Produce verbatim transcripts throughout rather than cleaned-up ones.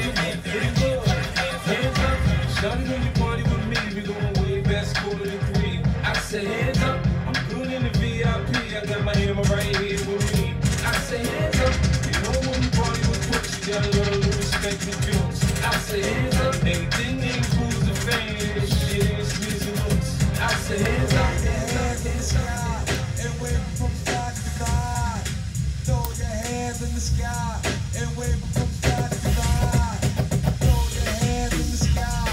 Shawty, when you party with me, we going way past quarter to three. I say hands up, I'm good in the V I P. I got my hammer right here with me. I say hands up, you know when you party with Twitch, you gotta learn to respect the jokes. I say hands up, anything that improves the fame, shit ain't squeezing looks. I say hands up, hands up, hands up, and wave from side to side. Throw your hands in the sky and wave from side to side. Throw your hands in the sky.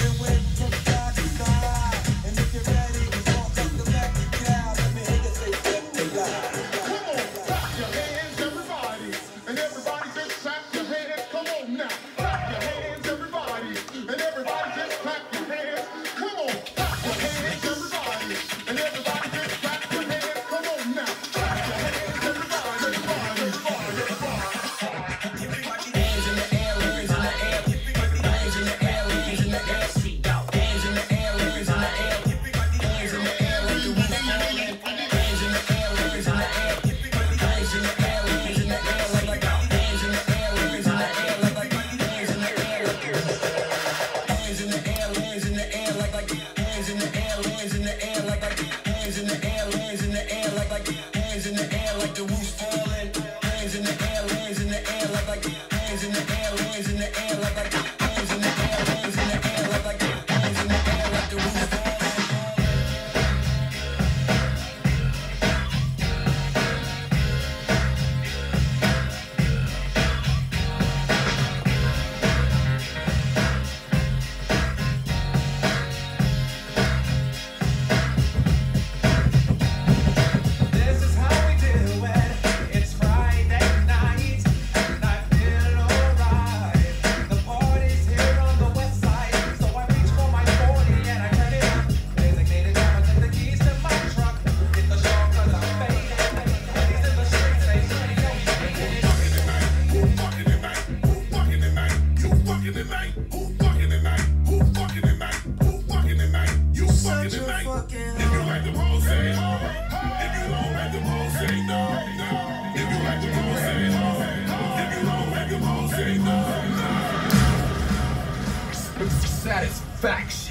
Satisfaction.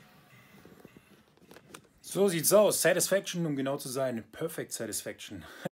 So sieht's aus. Satisfaction, um genau zu sein. Perfect Satisfaction.